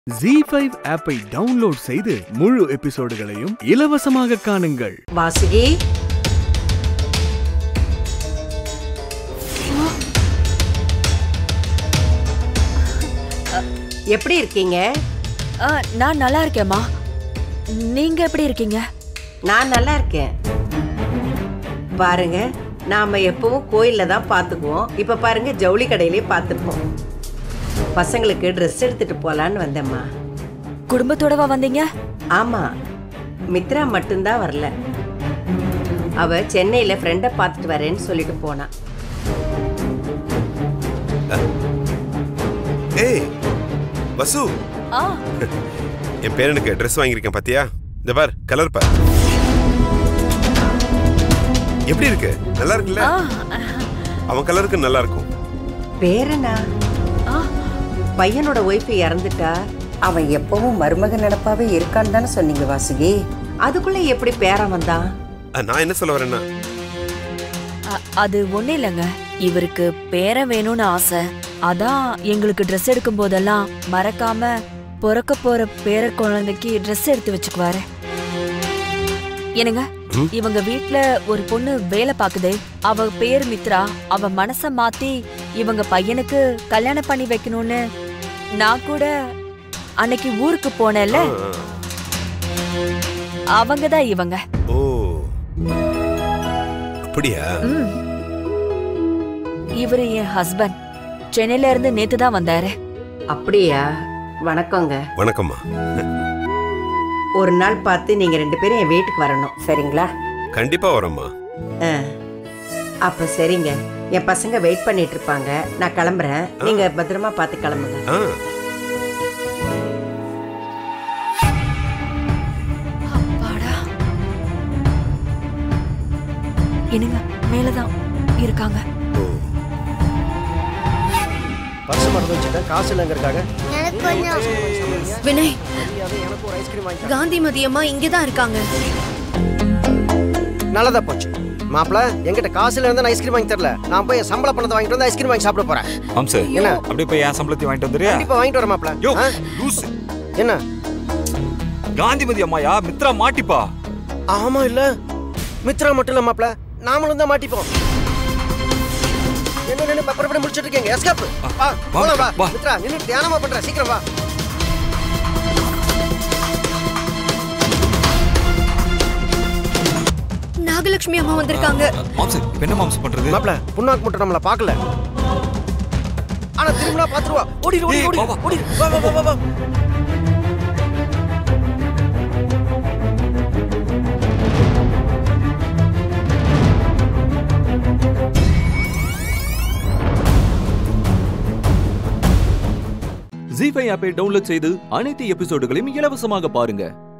Z5 ஆப்பை download செய்து முழு எபிசோடுகளையும் இலவசமாக காணுங்கள். வாசுகி, எப்படி இருக்கீங்க? நான் நல்லா இருக்கேம்மா. நீங்க எப்படி இருக்கீங்க? நான் நல்லா இருக்கேன். பாருங்க, நாம எப்பவும் கோயில்ல தான் பாத்துக்குவோம். இப்ப பாருங்க, ஜவுளி கடையிலே பாத்துப்போம். பசங்களுக்கு ட்ரெஸ் எடுத்துட்டு போலான்னு வந்தேம்மா. குடும்பத்தோடவா வந்தீங்க? ஆமா, மித்ரா மட்டும்தான் வரல. அவ சென்னையில ஃப்ரெண்டை பார்த்துட்டு வரேன்னு சொல்லிட்டு போனா. ஏய் வசு, என் பேரனுக்கு ட்ரெஸ் வாங்கியிருக்கேன் பாத்தியா? இந்த பார், கலர் பார். எப்படி இருக்கு? நல்லா இருக்குல்ல? அவன் கலருக்கு நல்லா இருக்கும். பேரனா? பையனோட ஒய்ஃப் இறந்துட்டா. அவன் எப்பவும் மருமக நடப்பாவே இருக்கான்னு தானே சொன்னீங்க வாசுகி. அதுக்குள்ள எப்படி பேரன் வந்தான்? நான் என்ன சொல்ல வரேன்னா, அது ஒண்ணு இல்லைங்க. இவருக்கு பேரன் வேணும்னு ஆசை. அதான் எங்களுக்கு ட்ரெஸ் எடுக்கும் போதெல்லாம் மறக்காம பிறக்க போற பேர குழந்தைக்கு ட்ரெஸ் எடுத்து வச்சுக்குவாரு. என்னங்க, இவங்க வீட்ல ஒரு பொண்ணு வேலை பாக்குது. அவ பேர் மித்ரா. அவ மனச மாத்தி இவங்க பையனுக்கு கல்யாணம் பண்ணி வைக்கணும்னு நான் கூட அன்னைக்கு ஊருக்கு போனேன்ல, அவங்கதான் இவங்க. ஓ அப்படியா? இவரு என் ஹஸ்பண்ட். சென்னையில இருந்து நேத்து தான் வந்தாரு. அப்படியா? வணக்கங்க. வணக்கம்மா. ஒரு நாள் பார்த்து நீங்க ரெண்டு பேரும் என் வீட்டுக்கு வரணும், சரிங்களா? கண்டிப்பா வரேம்மா. அப்ப சரிங்க. என் பசங்க வெயிட் பண்ணிட்டு இருப்பாங்க. நான் கிளம்புறேன். நீங்க பத்திரமா பார்த்து கிளம்புங்க. என்னங்க, மேலதான் இருக்காங்க. காசு இல்லங்கிறதுக்காக வினய், காந்திமதி அம்மா இங்கதான் இருக்காங்க. நல்லதா போச்சு. மாப்பிள, என்கிட்ட காசுல இருந்து ஐஸ்கிரீம் வாங்கி தரல. நான் போய் சம்பள பணத்தை வாங்கிட்டு வந்து ஐஸ்கிரீம் வாங்கி சாப்பிட போறேன். என்ன அப்படியே போய் என் சம்பளத்தை வாங்கிட்டு வந்துறியா? கண்டிப்பா வாங்கிட்டு வரேன் மாப்பிள. என்ன காந்திமதி அம்மாயா? மித்ரா மாட்டிப்பா. ஆமா இல்ல, மித்ரா மட்டும் இல்ல மாப்பிள, நாமளும் தான் மாட்டிப்போம். என்ன பப்பரப்படி முடிச்சிட்டு இருக்கீங்க? எஸ்கேப். வா போலாம் வா. மித்ரா நின்னு தியானமா பண்ற, சீக்கிரம் வா. நாகலட்சுமி அம்மா வந்திருக்காங்க. மாம்ஸ், என்ன மாம்ஸ் பண்றது? மாப்ள, புண்ணாக்கு மட்டும் நம்மள பார்க்கல. ஆனா திரும்பினா பாத்துருவா. ஓடி ஓடி ஓடி ஓடி. வா வா வா வா. Z5 ஆப்பை டவுன்லோட் செய்து அனைத்து எபிசோடுகளையும் இலவசமாக பாருங்க.